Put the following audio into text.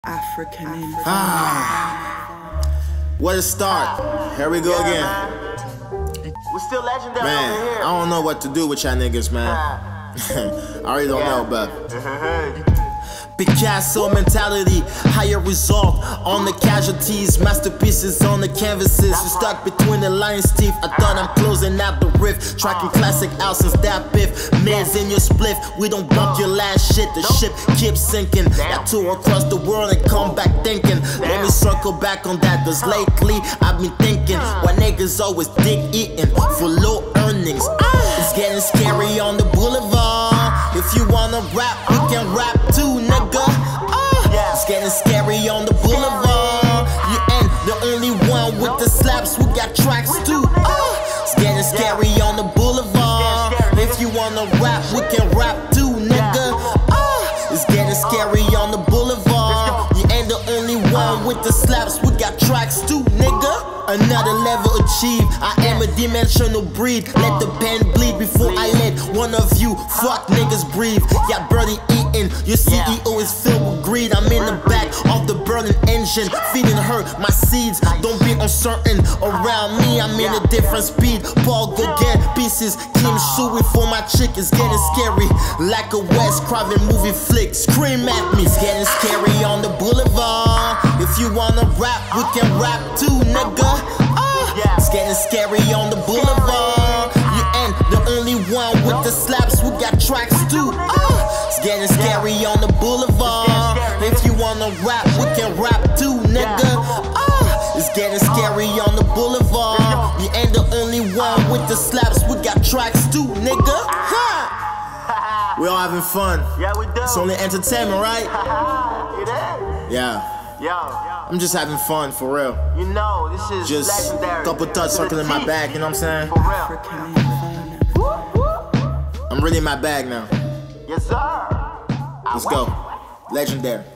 African influence. What a start. Here we go again. We're still legendary Man, over here. I don't know what to do with y'all niggas, man. I already don't know, but Picasso mentality, higher result on the casualties, masterpieces on the canvases. You stuck between the lion's teeth. I thought I'm closing out the rift, tracking classic out since that biff. Man's in your spliff, we don't bump your last shit. The ship keeps sinking. Got tour across the world and come back thinking. Let me circle back on that, cause lately I've been thinking why niggas always dick eating for low earnings. It's getting scary on the boulevard. If you wanna rap, we can rap too, nigga. It's getting scary on the boulevard. You ain't the only one with the slaps, we got tracks too. It's getting scary on the boulevard. If you wanna rap, we can rap too, nigga. It's getting scary on the boulevard. You ain't the only one with the slaps, we got tracks too, nigga. Another level achieved, I am a dimensional breed. Let the pen bleed before I let one of you fuck niggas breathe. Yeah, birdie eating, your CEO is filled with greed. I'm in the back of the burning engine, feeding her my seeds. Don't be uncertain around me, I'm in a different speed. Paul, go get pieces, Kim Shui for my chick. It's getting scary, like a Wes Craven movie flick. Scream at me, it's getting scary on the boulevard. If you wanna rap, we can rap too, nigga. It's getting scary on the boulevard. You ain't the only one with the slaps, we got tracks too. It's getting scary on the boulevard. If you wanna rap, we can rap too, nigga. It's getting scary on the boulevard. You ain't the only one with the slaps, we got tracks too, nigga. We all having fun. Yeah, we do. It's only entertainment, right? It is. Yeah. Yo, I'm just having fun, for real. you know, this is Just legendary. couple thoughts circling in my bag, you know what I'm saying? For real. African influence. I'm really in my bag now. Yes, sir. Let's go. Legendary.